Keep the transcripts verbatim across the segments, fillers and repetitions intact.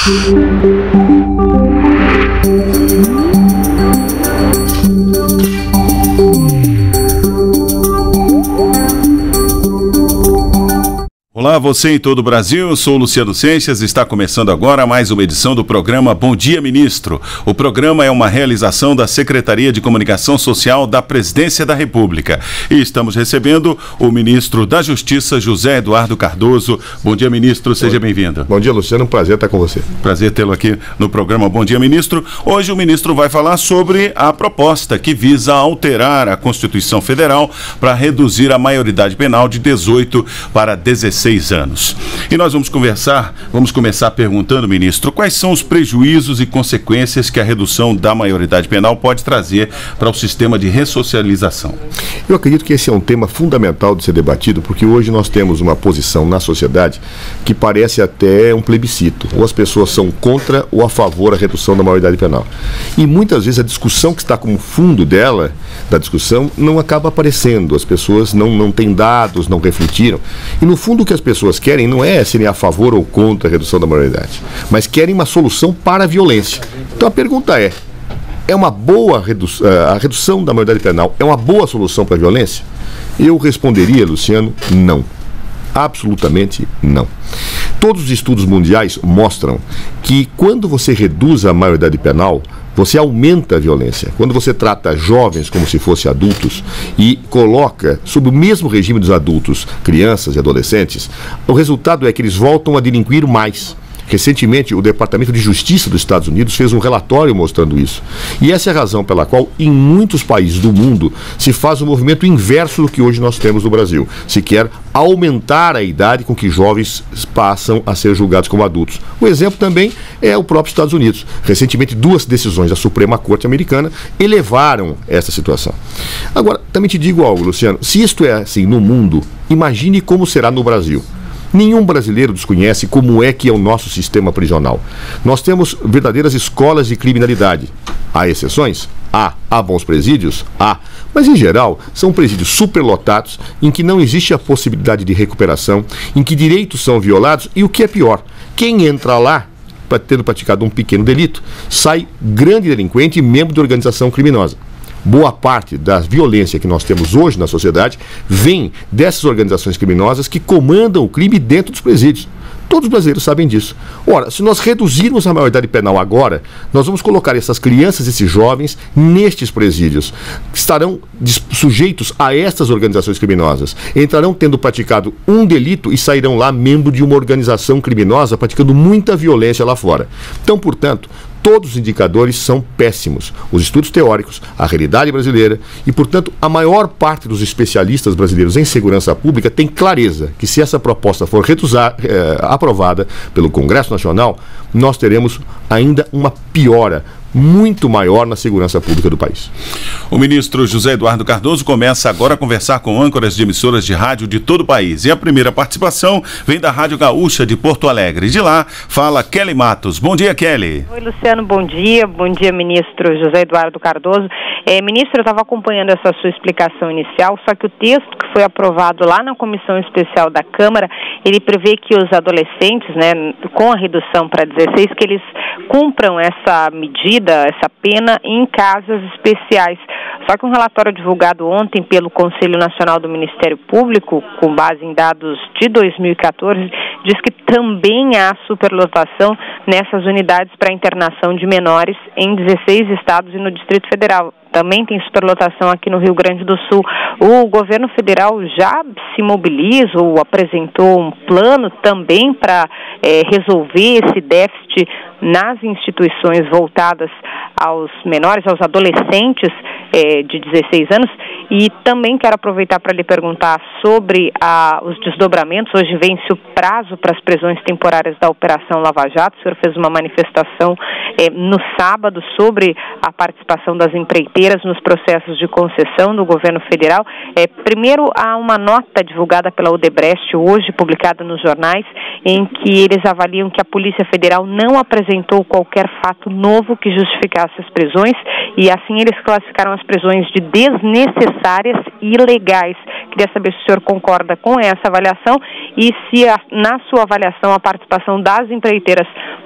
Olá, você em todo o Brasil, eu sou o Luciano Seixas, está começando agora mais uma edição do programa Bom Dia Ministro. O programa é uma realização da Secretaria de Comunicação Social da Presidência da República. E estamos recebendo o ministro da Justiça, José Eduardo Cardoso. Bom dia, ministro, seja bem-vindo. Bom dia, Luciano, um prazer estar com você. Prazer tê-lo aqui no programa Bom Dia, Ministro. Hoje o ministro vai falar sobre a proposta que visa alterar a Constituição Federal para reduzir a maioridade penal de dezoito para dezesseis anos. E nós vamos conversar, vamos começar perguntando, ministro, quais são os prejuízos e consequências que a redução da maioridade penal pode trazer para o sistema de ressocialização? Eu acredito que esse é um tema fundamental de ser debatido, porque hoje nós temos uma posição na sociedade que parece até um plebiscito. Ou as pessoas são contra ou a favor da redução da maioridade penal. E muitas vezes a discussão que está como fundo dela, da discussão, não acaba aparecendo. As pessoas não, não têm dados, não refletiram. E no fundo o que as pessoas querem não é serem a favor ou contra a redução da maioridade, mas querem uma solução para a violência. Então a pergunta é, é uma boa redução, a redução da maioridade penal é uma boa solução para a violência? Eu responderia, Luciano, não. Absolutamente não. Todos os estudos mundiais mostram que quando você reduz a maioridade penal, você aumenta a violência. Quando você trata jovens como se fossem adultos e coloca sob o mesmo regime dos adultos, crianças e adolescentes, o resultado é que eles voltam a delinquir mais. Recentemente, o Departamento de Justiça dos Estados Unidos fez um relatório mostrando isso. E essa é a razão pela qual, em muitos países do mundo, se faz um movimento inverso do que hoje nós temos no Brasil. Se quer aumentar a idade com que jovens passam a ser julgados como adultos. O exemplo também é o próprio Estados Unidos. Recentemente, duas decisões da Suprema Corte Americana elevaram essa situação. Agora, também te digo algo, Luciano. Se isto é assim no mundo, imagine como será no Brasil. Nenhum brasileiro desconhece como é que é o nosso sistema prisional. Nós temos verdadeiras escolas de criminalidade. Há exceções? Há. Há bons presídios? Há. Mas, em geral, são presídios superlotados, em que não existe a possibilidade de recuperação, em que direitos são violados e, o que é pior, quem entra lá, tendo praticado um pequeno delito, sai grande delinquente e membro de organização criminosa. Boa parte da violência que nós temos hoje na sociedade vem dessas organizações criminosas que comandam o crime dentro dos presídios. Todos os brasileiros sabem disso. Ora, se nós reduzirmos a maioridade penal agora, nós vamos colocar essas crianças, esses jovens, nestes presídios. Estarão sujeitos a estas organizações criminosas. Entrarão tendo praticado um delito e sairão lá membro de uma organização criminosa praticando muita violência lá fora. Então, portanto, todos os indicadores são péssimos. Os estudos teóricos, a realidade brasileira e, portanto, a maior parte dos especialistas brasileiros em segurança pública tem clareza que se essa proposta for reduzar, é, aprovada pelo Congresso Nacional, nós teremos ainda uma piora muito maior na segurança pública do país. O ministro José Eduardo Cardoso começa agora a conversar com âncoras de emissoras de rádio de todo o país. E a primeira participação vem da Rádio Gaúcha de Porto Alegre. De lá, fala Kelly Matos. Bom dia, Kelly. Oi, Luciano, bom dia. Bom dia, ministro José Eduardo Cardoso. É, ministro, eu estava acompanhando essa sua explicação inicial, só que o texto que foi aprovado lá na Comissão Especial da Câmara, ele prevê que os adolescentes, né, com a redução para dezesseis, que eles cumpram essa medida, essa pena em casas especiais. Só que um relatório divulgado ontem pelo Conselho Nacional do Ministério Público, com base em dados de dois mil e quatorze, diz que também há superlotação nessas unidades para internação de menores em dezesseis estados e no Distrito Federal. Também tem superlotação aqui no Rio Grande do Sul. O governo federal já se mobiliza ou apresentou um plano também para é, resolver esse déficit nas instituições voltadas aos menores, aos adolescentes é, de dezesseis anos. E também quero aproveitar para lhe perguntar sobre a, os desdobramentos. Hoje vence o prazo para as prisões temporárias da Operação Lava Jato. O senhor fez uma manifestação é, no sábado sobre a participação das empreiteiras nos processos de concessão do governo federal. É, primeiro, há uma nota divulgada pela Odebrecht, hoje publicada nos jornais, em que eles avaliam que a Polícia Federal não apresentou qualquer fato novo que justificasse as prisões, e assim eles classificaram as prisões de desnecessárias e ilegais. Queria saber se o senhor concorda com essa avaliação e se, a, na sua avaliação, a participação das empreiteiras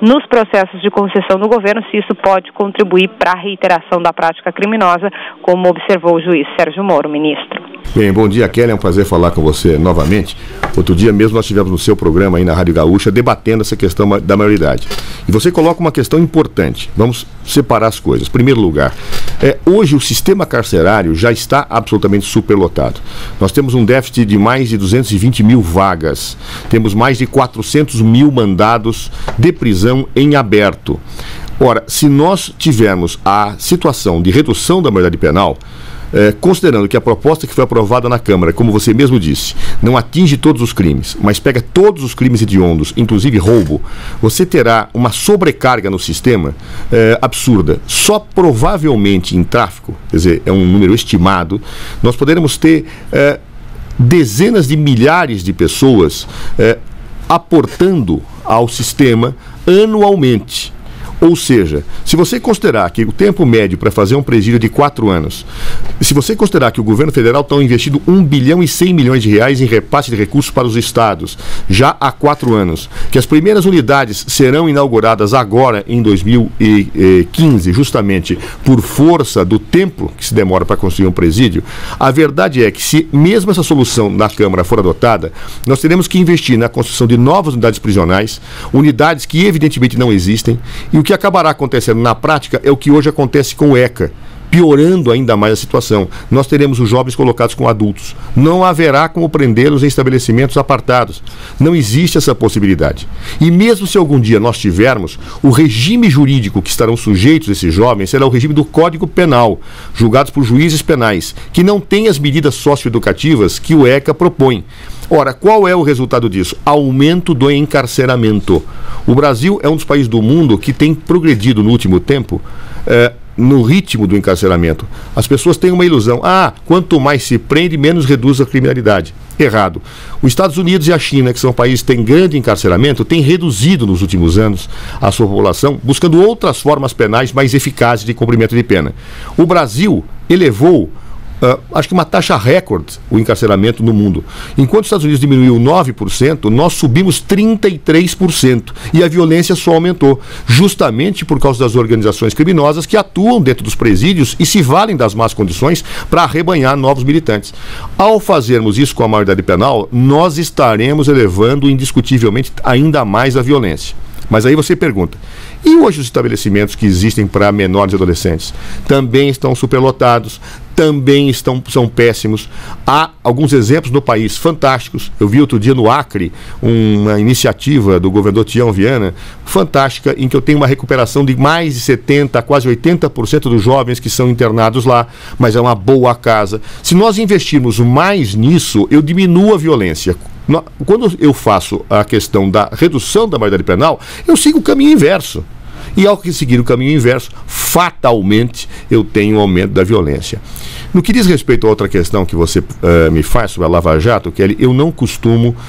nos processos de concessão do governo, se isso pode contribuir para a reiteração da prática criminosa, como observou o juiz Sérgio Moro, ministro. Bem, bom dia, Kelly, é um prazer falar com você novamente. Outro dia mesmo nós tivemos no seu programa aí na Rádio Gaúcha debatendo essa questão da maioridade. E você coloca uma questão importante. Vamos separar as coisas. Em primeiro lugar, é, hoje o sistema carcerário já está absolutamente superlotado. Nós temos um déficit de mais de duzentos e vinte mil vagas. Temos mais de quatrocentos mil mandados de prisão em aberto. Ora, se nós tivermos a situação de redução da maioridade penal, É, considerando que a proposta que foi aprovada na Câmara, como você mesmo disse, não atinge todos os crimes, mas pega todos os crimes hediondos, inclusive roubo, você terá uma sobrecarga no sistema é, absurda. Só provavelmente em tráfico, quer dizer, é um número estimado, nós poderemos ter é, dezenas de milhares de pessoas é, aportando ao sistema anualmente. Ou seja, se você considerar que o tempo médio para fazer um presídio é de quatro anos, se você considerar que o governo federal está investindo um bilhão e cem milhões de reais em repasse de recursos para os estados, já há quatro anos, que as primeiras unidades serão inauguradas agora em dois mil e quinze, justamente por força do tempo que se demora para construir um presídio, a verdade é que se mesmo essa solução na Câmara for adotada, nós teremos que investir na construção de novas unidades prisionais, unidades que evidentemente não existem, e o que acabará acontecendo na prática é o que hoje acontece com o ECA, piorando ainda mais a situação. Nós teremos os jovens colocados com adultos. Não haverá como prendê-los em estabelecimentos apartados. Não existe essa possibilidade. E mesmo se algum dia nós tivermos, o regime jurídico que estarão sujeitos esses jovens será o regime do Código Penal, julgados por juízes penais, que não tem as medidas socioeducativas que o ECA propõe. Ora, qual é o resultado disso? Aumento do encarceramento. O Brasil é um dos países do mundo que tem progredido no último tempo eh, no ritmo do encarceramento. As pessoas têm uma ilusão. Ah, quanto mais se prende, menos reduz a criminalidade. Errado. Os Estados Unidos e a China, que são países que têm grande encarceramento, têm reduzido nos últimos anos a sua população, buscando outras formas penais mais eficazes de cumprimento de pena. O Brasil elevou Uh, acho que uma taxa recorde o encarceramento no mundo. Enquanto os Estados Unidos diminuiu nove por cento, nós subimos trinta e três por cento. E a violência só aumentou, justamente por causa das organizações criminosas que atuam dentro dos presídios e se valem das más condições para arrebanhar novos militantes. Ao fazermos isso com a maioridade penal, nós estaremos elevando indiscutivelmente ainda mais a violência. Mas aí você pergunta, e hoje os estabelecimentos que existem para menores e adolescentes também estão superlotados, também estão, são péssimos. Há alguns exemplos no país fantásticos. Eu vi outro dia no Acre uma iniciativa do governador Tião Viana, fantástica, em que eu tenho uma recuperação de mais de setenta por cento, quase oitenta por cento dos jovens que são internados lá, mas é uma boa casa. Se nós investirmos mais nisso, eu diminuo a violência. Quando eu faço a questão da redução da maioridade penal, eu sigo o caminho inverso. E ao seguir o caminho inverso, fatalmente eu tenho um aumento da violência. No que diz respeito a outra questão que você uh, me faz sobre a Lava Jato, Kelly, eu não costumo uh,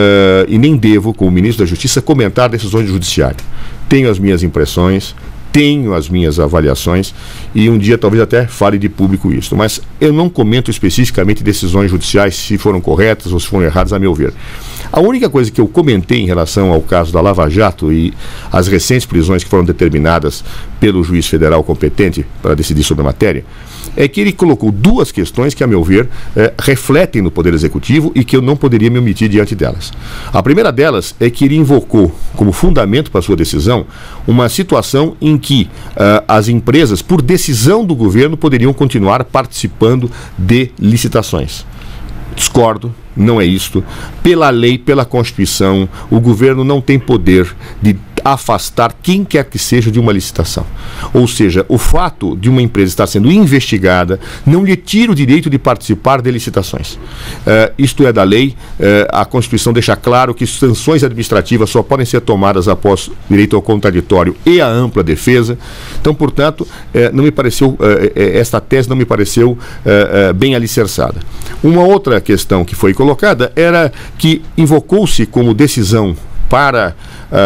e nem devo, como ministro da Justiça, comentar decisões do Judiciário. Tenho as minhas impressões, tenho as minhas avaliações e um dia talvez até fale de público isso, mas eu não comento especificamente decisões judiciais, se foram corretas ou se foram erradas, a meu ver. A única coisa que eu comentei em relação ao caso da Lava Jato e as recentes prisões que foram determinadas pelo juiz federal competente para decidir sobre a matéria, é que ele colocou duas questões que, a meu ver, eh, refletem no Poder Executivo e que eu não poderia me omitir diante delas. A primeira delas é que ele invocou como fundamento para sua decisão uma situação em que uh, as empresas, por decisão do governo, poderiam continuar participando de licitações. Discordo, não é isto. Pela lei, pela Constituição, o governo não tem poder de afastar quem quer que seja de uma licitação. Ou seja, o fato de uma empresa estar sendo investigada não lhe tira o direito de participar de licitações. Uh, isto é da lei, uh, a Constituição deixa claro que sanções administrativas só podem ser tomadas após direito ao contraditório e a ampla defesa. Então, portanto, uh, não me pareceu, uh, esta tese não me pareceu uh, uh, bem alicerçada. Uma outra questão que foi colocada era que invocou-se como decisão para,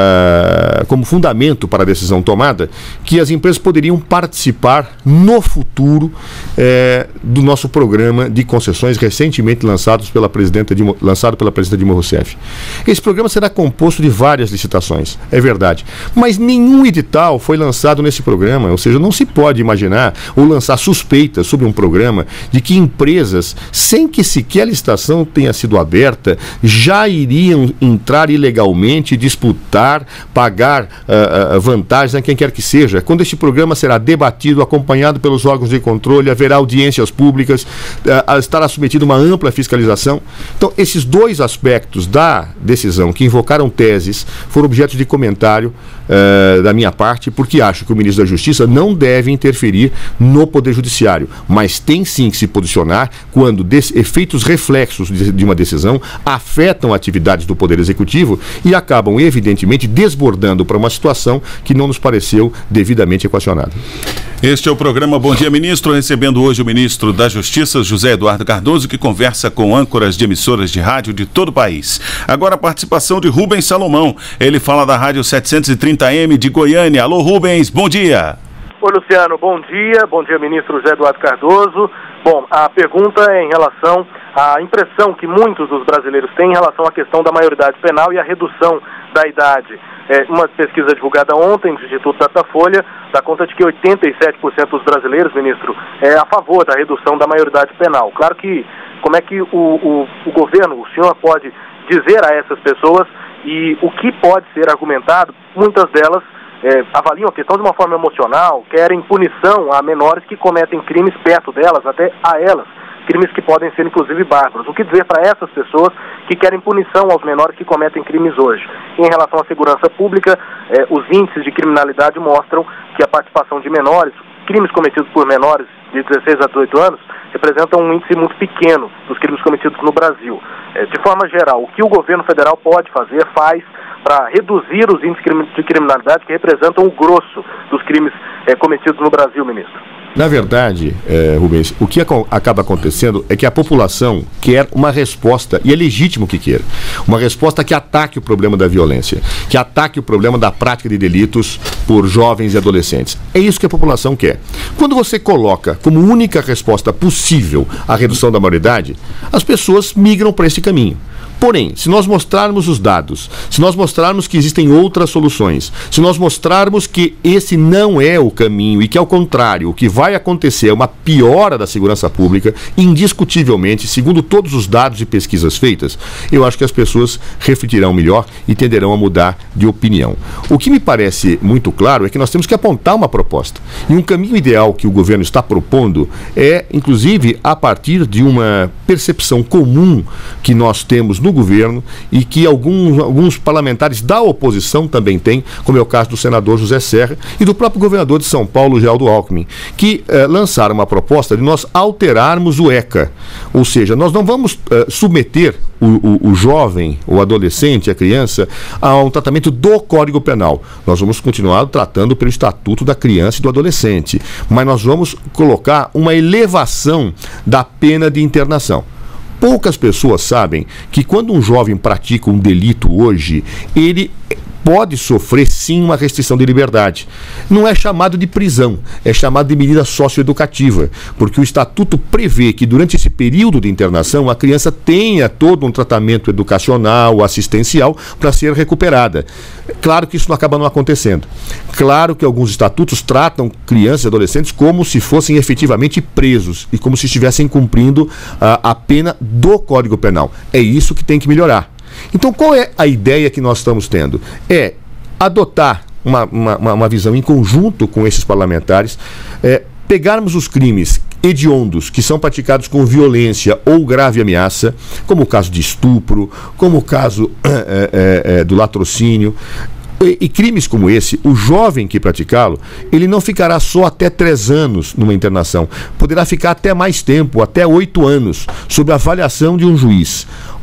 uh, como fundamento para a decisão tomada, que as empresas poderiam participar no futuro eh, do nosso programa de concessões recentemente lançados pela presidenta Dilma, lançado pela presidenta Dilma Rousseff. Esse programa será composto de várias licitações, é verdade, mas nenhum edital foi lançado nesse programa, ou seja, não se pode imaginar ou lançar suspeitas sobre um programa de que empresas, sem que sequer a licitação tenha sido aberta, já iriam entrar ilegalmente, disputar, pagar uh, uh, vantagens a quem quer que seja. Quando este programa será debatido, acompanhado pelos órgãos de controle, haverá audiências públicas, uh, estará submetido a uma ampla fiscalização. Então, esses dois aspectos da decisão que invocaram teses foram objeto de comentário uh, da minha parte, porque acho que o ministro da Justiça não deve interferir no Poder Judiciário, mas tem sim que se posicionar quando efeitos reflexos de, de uma decisão afetam atividades do Poder Executivo e acabam, evidentemente, desbordando para uma situação que não nos pareceu devidamente equacionada. Este é o programa Bom Dia Ministro, recebendo hoje o ministro da Justiça, José Eduardo Cardoso, que conversa com âncoras de emissoras de rádio de todo o país. Agora a participação de Rubens Salomão. Ele fala da Rádio setecentos e trinta M de Goiânia. Alô, Rubens, bom dia. Oi, Luciano, bom dia. Bom dia, ministro José Eduardo Cardoso. Bom, a pergunta é em relação à impressão que muitos dos brasileiros têm em relação à questão da maioridade penal e a redução da idade. É, uma pesquisa divulgada ontem do Instituto Datafolha dá conta de que oitenta e sete por cento dos brasileiros, ministro, é a favor da redução da maioridade penal. Claro que, como é que o, o, o governo, o senhor pode dizer a essas pessoas e o que pode ser argumentado, muitas delas É, avaliam a questão de uma forma emocional, querem punição a menores que cometem crimes perto delas, até a elas, crimes que podem ser inclusive bárbaros. O que dizer para essas pessoas que querem punição aos menores que cometem crimes hoje? Em relação à segurança pública, é, os índices de criminalidade mostram que a participação de menores, crimes cometidos por menores de dezesseis a dezoito anos, representam um índice muito pequeno dos crimes cometidos no Brasil. É, de forma geral, o que o governo federal pode fazer, faz, para reduzir os índices de criminalidade que representam o grosso dos crimes é, cometidos no Brasil, ministro? Na verdade, é, Rubens, o que ac acaba acontecendo é que a população quer uma resposta, e é legítimo que queira, uma resposta que ataque o problema da violência, que ataque o problema da prática de delitos por jovens e adolescentes. É isso que a população quer. Quando você coloca como única resposta possível a redução da maioridade, as pessoas migram para esse caminho. Porém, se nós mostrarmos os dados, se nós mostrarmos que existem outras soluções, se nós mostrarmos que esse não é o caminho e que, ao contrário, o que vai acontecer é uma piora da segurança pública, indiscutivelmente, segundo todos os dados e pesquisas feitas, eu acho que as pessoas refletirão melhor e tenderão a mudar de opinião. O que me parece muito claro é que nós temos que apontar uma proposta. E um caminho ideal que o governo está propondo é, inclusive, a partir de uma percepção comum que nós temos no governo e que alguns, alguns parlamentares da oposição também têm, como é o caso do senador José Serra e do próprio governador de São Paulo, Geraldo Alckmin, que eh, lançaram uma proposta de nós alterarmos o ECA. Ou seja, nós não vamos eh, submeter o, o, o jovem, o adolescente, a criança, a um tratamento do Código Penal. Nós vamos continuar tratando pelo Estatuto da Criança e do Adolescente, mas nós vamos colocar uma elevação da pena de internação. Poucas pessoas sabem que quando um jovem pratica um delito hoje, ele pode sofrer sim uma restrição de liberdade. Não é chamado de prisão, é chamado de medida socioeducativa, porque o Estatuto prevê que durante esse período de internação a criança tenha todo um tratamento educacional, assistencial, para ser recuperada. Claro que isso não acaba não acontecendo. Claro que alguns estatutos tratam crianças e adolescentes como se fossem efetivamente presos e como se estivessem cumprindo a, a pena do Código Penal. É isso que tem que melhorar. Então, qual é a ideia que nós estamos tendo? É adotar uma, uma, uma visão em conjunto com esses parlamentares, é, pegarmos os crimes hediondos que são praticados com violência ou grave ameaça, como o caso de estupro, como o caso é, é, é, do latrocínio, E, e crimes como esse, o jovem que praticá-lo, ele não ficará só até três anos numa internação. Poderá ficar até mais tempo, até oito anos, sob a avaliação de um juiz.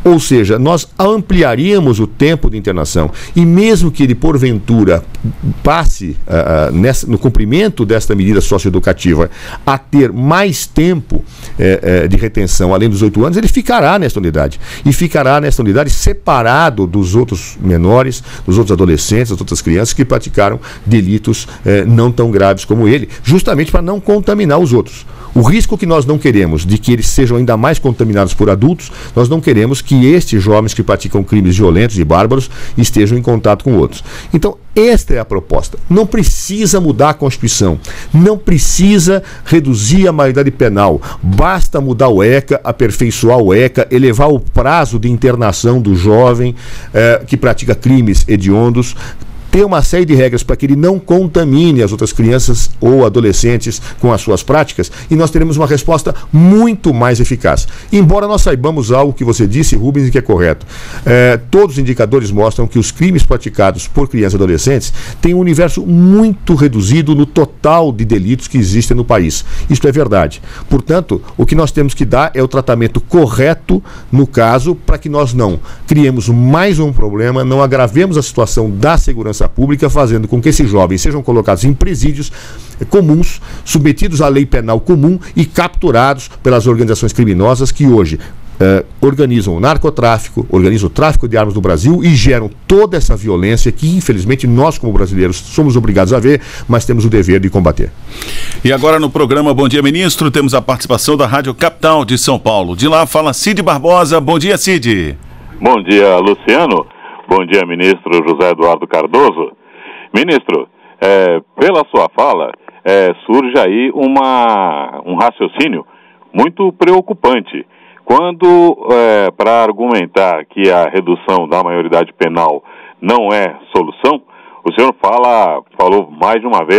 Ou seja, nós ampliaríamos o tempo de internação e mesmo que ele, porventura, passe uh, nessa, no cumprimento desta medida socioeducativa a ter mais tempo uh, uh, de retenção, além dos oito anos, ele ficará nesta unidade. E ficará nesta unidade separado dos outros menores, dos outros adolescentes, das outras crianças que praticaram delitos uh, não tão graves como ele, justamente para não contaminar os outros. O risco que nós não queremos de que eles sejam ainda mais contaminados por adultos, nós não queremos que estes jovens que praticam crimes violentos e bárbaros estejam em contato com outros. Então, esta é a proposta. Não precisa mudar a Constituição, não precisa reduzir a maioridade penal, basta mudar o ECA, aperfeiçoar o ECA, elevar o prazo de internação do jovem eh, que pratica crimes hediondos, ter uma série de regras para que ele não contamine as outras crianças ou adolescentes com as suas práticas, e nós teremos uma resposta muito mais eficaz. Embora nós saibamos algo que você disse, Rubens, e que é correto. É, todos os indicadores mostram que os crimes praticados por crianças e adolescentes têm um universo muito reduzido no total de delitos que existem no país. Isto é verdade. Portanto, o que nós temos que dar é o tratamento correto no caso, para que nós não criemos mais um problema, não agravemos a situação da segurança pública, fazendo com que esses jovens sejam colocados em presídios comuns, submetidos à lei penal comum e capturados pelas organizações criminosas que hoje eh, organizam o narcotráfico, organizam o tráfico de armas no Brasil e geram toda essa violência que, infelizmente, nós como brasileiros somos obrigados a ver, mas temos o dever de combater. E agora no programa Bom Dia Ministro, temos a participação da Rádio Capital de São Paulo. De lá fala Cid Barbosa. Bom dia, Cid. Bom dia, Luciano. Bom dia, ministro José Eduardo Cardoso. Ministro, é, pela sua fala, é, surge aí uma, um raciocínio muito preocupante. Quando, é, para argumentar que a redução da maioridade penal não é solução, o senhor fala, falou mais de uma vez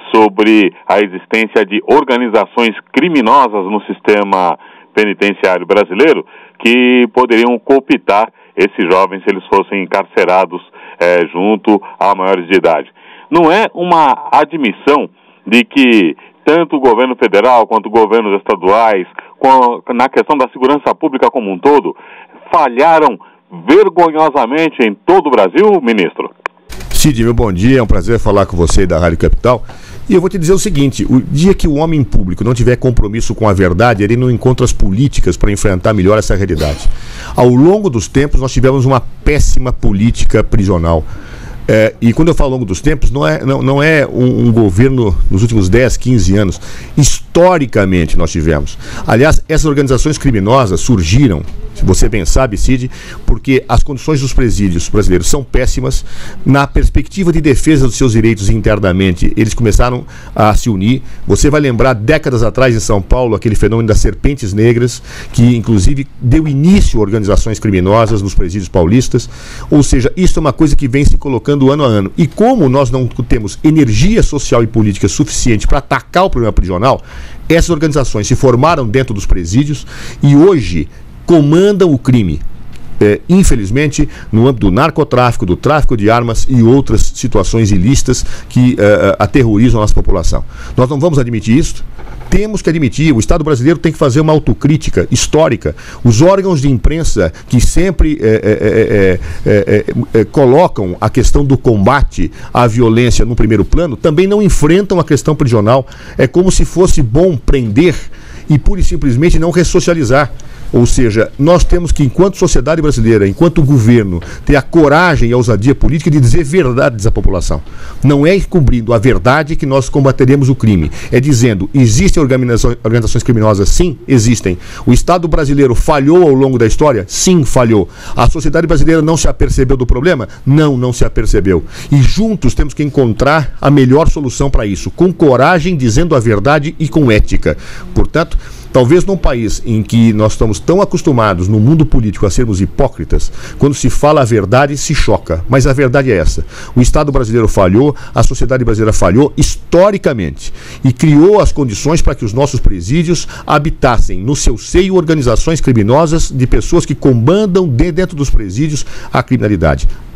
sobre a existência de organizações criminosas no sistema penitenciário brasileiro que poderiam cooptar esses jovens se eles fossem encarcerados é, junto a maiores de idade. Não é uma admissão de que tanto o governo federal quanto governos estaduais, com, na questão da segurança pública como um todo, falharam vergonhosamente em todo o Brasil, ministro? Cid, meu bom dia, é um prazer falar com você da Rádio Capital. E eu vou te dizer o seguinte, o dia que o homem público não tiver compromisso com a verdade, ele não encontra as políticas para enfrentar melhor essa realidade. Ao longo dos tempos, nós tivemos uma péssima política prisional. É, e quando eu falo ao longo dos tempos, não é, não, não é um, um governo nos últimos dez, quinze anos. Historicamente nós tivemos. Aliás, essas organizações criminosas surgiram, se você bem sabe, Cid, porque as condições dos presídios brasileiros são péssimas. Na perspectiva de defesa dos seus direitos internamente, eles começaram a se unir. Você vai lembrar, décadas atrás em São Paulo, aquele fenômeno das serpentes negras, que inclusive deu início a organizações criminosas nos presídios paulistas. Ou seja, isso é uma coisa que vem se colocando ano a ano. E como nós não temos energia social e política suficiente para atacar o problema prisional, essas organizações se formaram dentro dos presídios e hoje comandam o crime. É, infelizmente, no âmbito do narcotráfico, do tráfico de armas e outras situações ilícitas que uh, aterrorizam a nossa população. Nós não vamos admitir isso. Temos que admitir, o Estado brasileiro tem que fazer uma autocrítica histórica. Os órgãos de imprensa que sempre é, é, é, é, é, colocam a questão do combate à violência no primeiro plano também não enfrentam a questão prisional. É como se fosse bom prender e pura e simplesmente não ressocializar. Ou seja, nós temos que, enquanto sociedade brasileira, enquanto governo, ter a coragem e a ousadia política de dizer verdades à população. Não é cobrindo a verdade que nós combateremos o crime. É dizendo, existem organizações, organizações criminosas? Sim, existem. O Estado brasileiro falhou ao longo da história? Sim, falhou. A sociedade brasileira não se apercebeu do problema? Não, não se apercebeu. E juntos temos que encontrar a melhor solução para isso, com coragem, dizendo a verdade e com ética. Portanto, talvez num país em que nós estamos tão acostumados no mundo político a sermos hipócritas, quando se fala a verdade se choca, mas a verdade é essa. O Estado brasileiro falhou, a sociedade brasileira falhou historicamente e criou as condições para que os nossos presídios habitassem no seu seio organizações criminosas de pessoas que comandam de dentro dos presídios a criminalidade.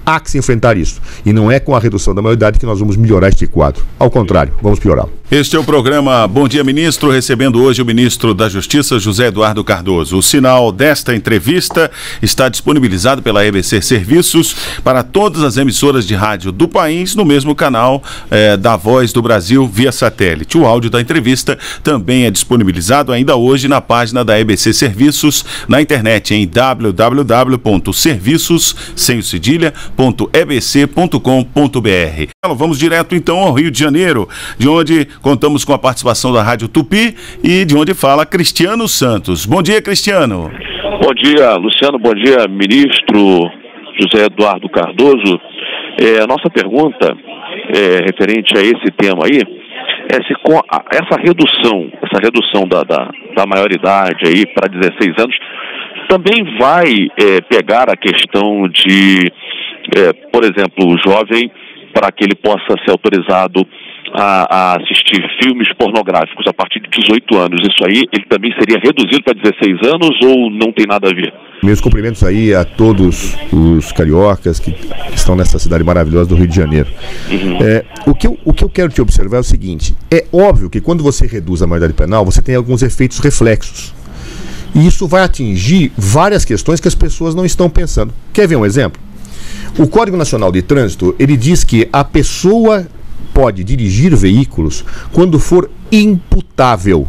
Há que se enfrentar isso. E não é com a redução da maioridade que nós vamos melhorar este quadro. Ao contrário, vamos piorar. Este é o programa Bom Dia Ministro, recebendo hoje o ministro da Justiça, José Eduardo Cardoso. O sinal desta entrevista está disponibilizado pela E B C Serviços para todas as emissoras de rádio do país no mesmo canal eh, da Voz do Brasil via satélite. O áudio da entrevista também é disponibilizado ainda hoje na página da E B C Serviços na internet em w w w ponto serviços sem o cedilha ponto e b c ponto com ponto b r. Vamos direto então ao Rio de Janeiro, de onde contamos com a participação da Rádio Tupi e de onde fala Cristiano Santos. Bom dia, Cristiano. Bom dia, Luciano. Bom dia, ministro José Eduardo Cardoso. É, a nossa pergunta é, referente a esse tema aí é se com a, essa redução, essa redução da, da, da maioridade aí para dezesseis anos também vai é, pegar a questão de, é, por exemplo, o jovem, para que ele possa ser autorizado a, a assistir filmes pornográficos a partir de dezoito anos. Isso aí, ele também seria reduzido para dezesseis anos ou não tem nada a ver? Meus cumprimentos aí a todos os cariocas que estão nessa cidade maravilhosa do Rio de Janeiro. Uhum. É, o, que eu, o que eu quero te observar é o seguinte: é óbvio que quando você reduz a maioridade penal, você tem alguns efeitos reflexos. E isso vai atingir várias questões que as pessoas não estão pensando. Quer ver um exemplo? O Código Nacional de Trânsito, ele diz que a pessoa pode dirigir veículos quando for imputável.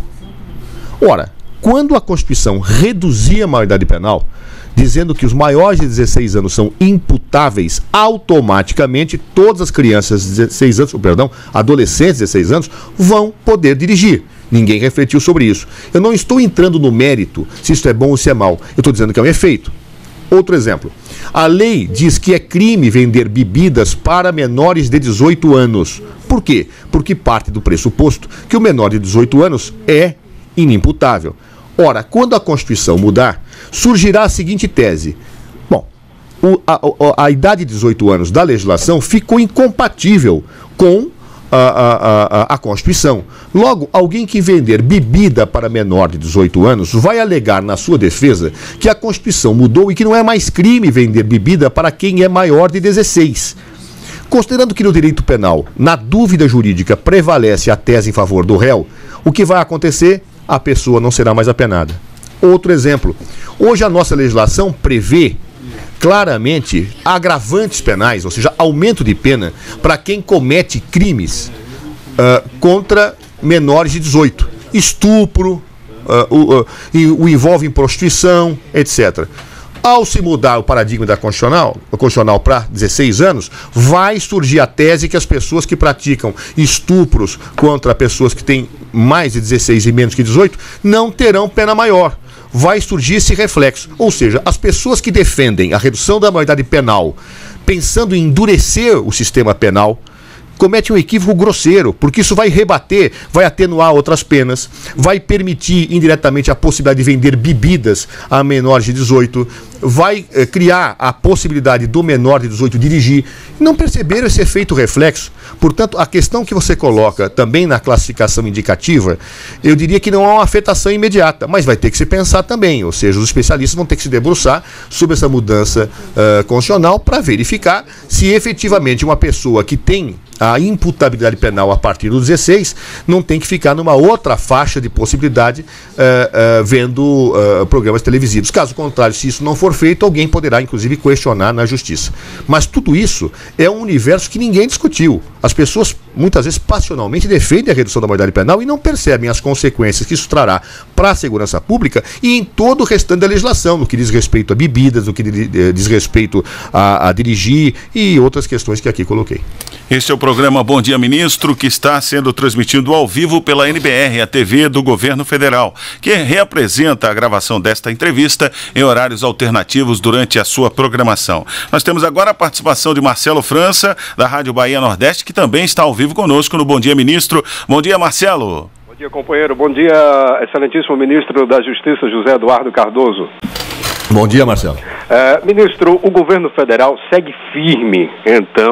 Ora, quando a Constituição reduzia a maioridade penal, dizendo que os maiores de dezesseis anos são imputáveis, automaticamente todas as crianças de dezesseis anos, perdão, adolescentes de dezesseis anos, vão poder dirigir. Ninguém refletiu sobre isso. Eu não estou entrando no mérito se isso é bom ou se é mal. Eu estou dizendo que é um efeito. Outro exemplo. A lei diz que é crime vender bebidas para menores de dezoito anos. Por quê? Porque parte do pressuposto que o menor de dezoito anos é inimputável. Ora, quando a Constituição mudar, surgirá a seguinte tese. Bom, o, a, a, a idade de dezoito anos da legislação ficou incompatível com A, a, a, a Constituição. Logo, alguém que vender bebida para menor de dezoito anos vai alegar na sua defesa que a Constituição mudou e que não é mais crime vender bebida para quem é maior de dezesseis. Considerando que no direito penal, na dúvida jurídica, prevalece a tese em favor do réu, o que vai acontecer? A pessoa não será mais apenada. Outro exemplo. Hoje a nossa legislação prevê claramente agravantes penais, ou seja, aumento de pena para quem comete crimes uh, contra menores de dezoito. Estupro, uh, o, uh, o envolve em prostituição, etcétera. Ao se mudar o paradigma da Constitucional, Constitucional para dezesseis anos, vai surgir a tese que as pessoas que praticam estupros contra pessoas que têm mais de dezesseis e menos que dezoito não terão pena maior. Vai surgir esse reflexo. Ou seja, as pessoas que defendem a redução da maioridade penal, pensando em endurecer o sistema penal, cometem um equívoco grosseiro, porque isso vai rebater, vai atenuar outras penas, vai permitir indiretamente a possibilidade de vender bebidas a menores de dezoito, vai eh, criar a possibilidade do menor de dezoito dirigir. Não perceberam esse efeito reflexo? Portanto, a questão que você coloca também na classificação indicativa, eu diria que não há uma afetação imediata, mas vai ter que se pensar também, ou seja, os especialistas vão ter que se debruçar sobre essa mudança uh, constitucional para verificar se efetivamente uma pessoa que tem a imputabilidade penal a partir dos dezesseis não tem que ficar numa outra faixa de possibilidade uh, uh, vendo uh, programas televisivos. Caso contrário, se isso não for feito, alguém poderá inclusive questionar na justiça. Mas tudo isso é um universo que ninguém discutiu. As pessoas muitas vezes passionalmente defendem a redução da maioridade penal e não percebem as consequências que isso trará para a segurança pública e em todo o restante da legislação, no que diz respeito a bebidas, no que diz respeito a, a dirigir e outras questões que aqui coloquei. Este é o programa Bom Dia Ministro, que está sendo transmitido ao vivo pela N B R, a T V do Governo Federal, que reapresenta a gravação desta entrevista em horários alternativos durante a sua programação. Nós temos agora a participação de Marcelo França, da Rádio Bahia Nordeste, que também está ao vivo conosco no Bom Dia Ministro. Bom dia, Marcelo. Bom dia, companheiro. Bom dia, excelentíssimo ministro da Justiça, José Eduardo Cardoso. Bom dia, Marcelo. É, ministro, o governo federal segue firme, então,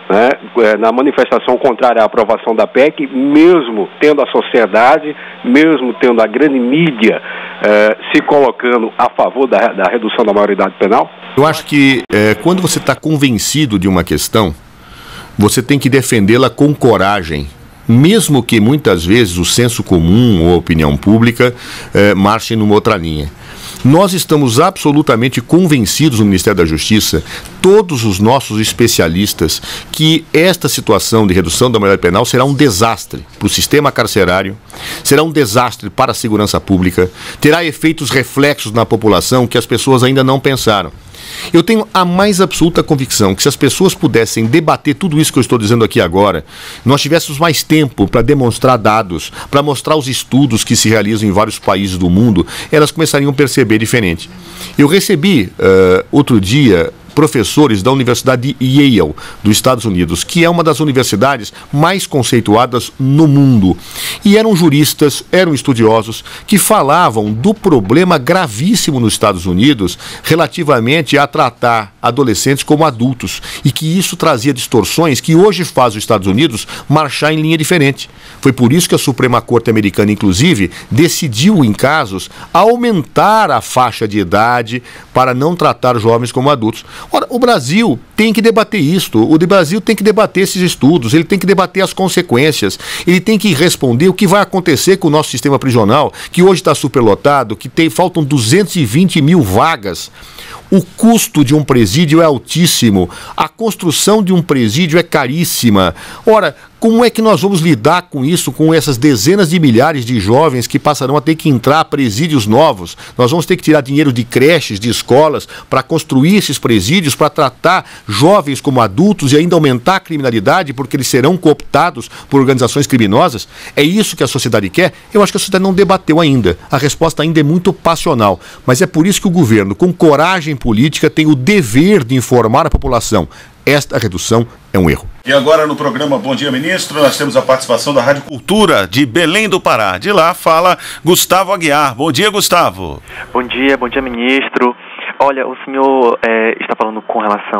né, na manifestação contrária à aprovação da P E C, mesmo tendo a sociedade, mesmo tendo a grande mídia eh, se colocando a favor da, da redução da maioridade penal? Eu acho que eh, quando você está convencido de uma questão, você tem que defendê-la com coragem, mesmo que muitas vezes o senso comum ou a opinião pública eh, marchem numa outra linha. Nós estamos absolutamente convencidos no Ministério da Justiça, todos os nossos especialistas, que esta situação de redução da maioridade penal será um desastre para o sistema carcerário, será um desastre para a segurança pública, terá efeitos reflexos na população que as pessoas ainda não pensaram. Eu tenho a mais absoluta convicção que se as pessoas pudessem debater tudo isso que eu estou dizendo aqui agora, nós tivéssemos mais tempo para demonstrar dados, para mostrar os estudos que se realizam em vários países do mundo, elas começariam a perceber diferente. Eu recebi uh, outro dia professores da Universidade de Yale, dos Estados Unidos, que é uma das universidades mais conceituadas no mundo. E eram juristas, eram estudiosos, que falavam do problema gravíssimo nos Estados Unidos relativamente a tratar adolescentes como adultos, e que isso trazia distorções que hoje faz os Estados Unidos marchar em linha diferente. Foi por isso que a Suprema Corte Americana, inclusive, decidiu, em casos, aumentar a faixa de idade para não tratar jovens como adultos. Ora, o Brasil tem que debater isto, o Brasil tem que debater esses estudos, ele tem que debater as consequências, ele tem que responder o que vai acontecer com o nosso sistema prisional, que hoje está superlotado, que tem, faltam duzentas e vinte mil vagas. O custo de um presídio é altíssimo, a construção de um presídio é caríssima. Ora, como é que nós vamos lidar com isso, com essas dezenas de milhares de jovens que passarão a ter que entrar a presídios novos? Nós vamos ter que tirar dinheiro de creches, de escolas, para construir esses presídios, para tratar jovens como adultos e ainda aumentar a criminalidade, porque eles serão cooptados por organizações criminosas? É isso que a sociedade quer? Eu acho que a sociedade não debateu ainda. A resposta ainda é muito passional. Mas é por isso que o governo, com coragem política, tem o dever de informar a população. Esta redução é um erro. E agora no programa Bom Dia Ministro, nós temos a participação da Rádio Cultura de Belém do Pará. De lá fala Gustavo Aguiar. Bom dia, Gustavo. Bom dia, bom dia, ministro. Olha, o senhor é, está falando com relação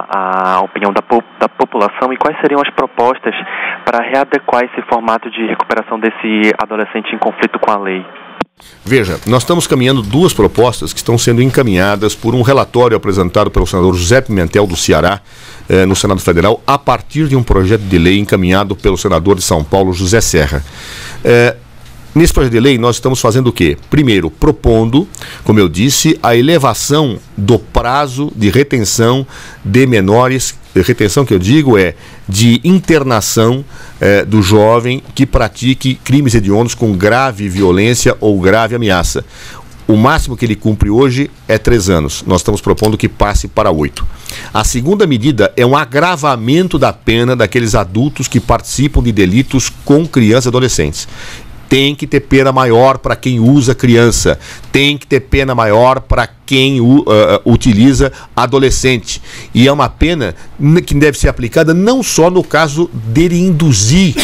à opinião da, po da população e quais seriam as propostas para readequar esse formato de recuperação desse adolescente em conflito com a lei? Veja, nós estamos caminhando duas propostas que estão sendo encaminhadas por um relatório apresentado pelo senador José Pimentel do Ceará, eh, no Senado Federal, a partir de um projeto de lei encaminhado pelo senador de São Paulo, José Serra. Eh, Nesse projeto de lei, nós estamos fazendo o quê? Primeiro, propondo, como eu disse, a elevação do prazo de retenção de menores. Retenção que eu digo é de internação eh, do jovem que pratique crimes hediondos com grave violência ou grave ameaça. O máximo que ele cumpre hoje é três anos. Nós estamos propondo que passe para oito. A segunda medida é um agravamento da pena daqueles adultos que participam de delitos com crianças e adolescentes. Tem que ter pena maior para quem usa criança, tem que ter pena maior para quem uh, utiliza adolescente. E é uma pena que deve ser aplicada não só no caso dele induzir uh,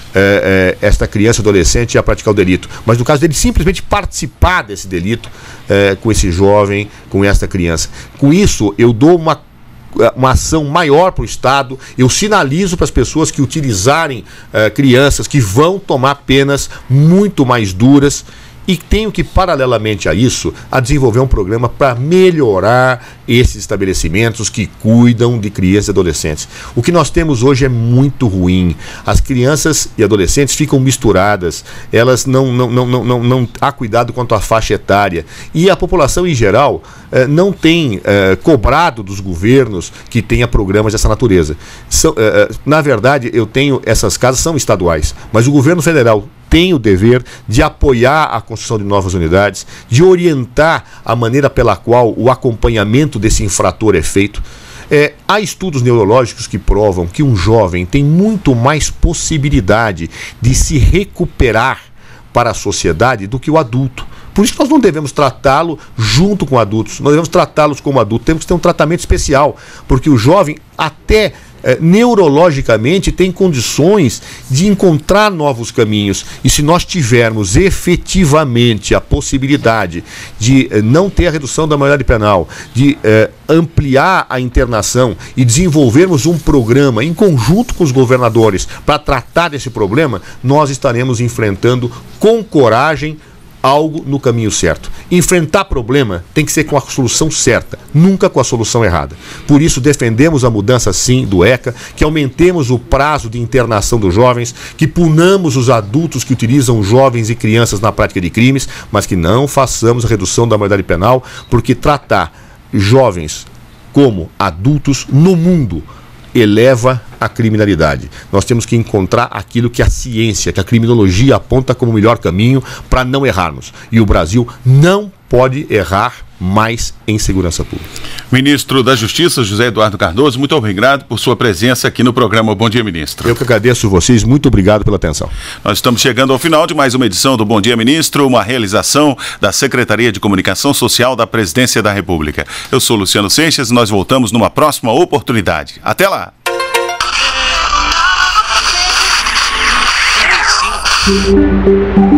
uh, esta criança ou adolescente a praticar o delito, mas no caso dele simplesmente participar desse delito uh, com esse jovem, com esta criança. Com isso, eu dou uma uma ação maior para o Estado, eu sinalizo para as pessoas que utilizarem uh, crianças que vão tomar penas muito mais duras, e tenho que, paralelamente a isso, a desenvolver um programa para melhorar esses estabelecimentos que cuidam de crianças e adolescentes. O que nós temos hoje é muito ruim. As crianças e adolescentes ficam misturadas, elas não, não, não, não, não, não há cuidado quanto à faixa etária. E a população em geral eh, não tem eh, cobrado dos governos que tenha programas dessa natureza. São, eh, na verdade, eu tenho, essas casas são estaduais, mas o governo federal tem o dever de apoiar a construção de novas unidades, de orientar a maneira pela qual o acompanhamento desse infrator é feito. É, há estudos neurológicos que provam que um jovem tem muito mais possibilidade de se recuperar para a sociedade do que o adulto. Por isso que nós não devemos tratá-lo junto com adultos, nós devemos tratá-los como adultos, temos que ter um tratamento especial, porque o jovem até é, neurologicamente tem condições de encontrar novos caminhos. E se nós tivermos efetivamente a possibilidade de é, não ter a redução da maioridade penal, de é, ampliar a internação e desenvolvermos um programa em conjunto com os governadores para tratar desse problema, nós estaremos enfrentando com coragem algo no caminho certo. Enfrentar problema tem que ser com a solução certa, nunca com a solução errada. Por isso defendemos a mudança sim do ECA, que aumentemos o prazo de internação dos jovens, que punamos os adultos que utilizam jovens e crianças na prática de crimes, mas que não façamos a redução da maioridade penal, porque tratar jovens como adultos no mundo eleva a criminalidade. Nós temos que encontrar aquilo que a ciência, que a criminologia aponta como o melhor caminho para não errarmos. E o Brasil não pode errar mais em segurança pública. Ministro da Justiça, José Eduardo Cardoso, muito obrigado por sua presença aqui no programa Bom Dia, Ministro. Eu que agradeço vocês, muito obrigado pela atenção. Nós estamos chegando ao final de mais uma edição do Bom Dia, Ministro, uma realização da Secretaria de Comunicação Social da Presidência da República. Eu sou Luciano Seixas e nós voltamos numa próxima oportunidade. Até lá! Thank you.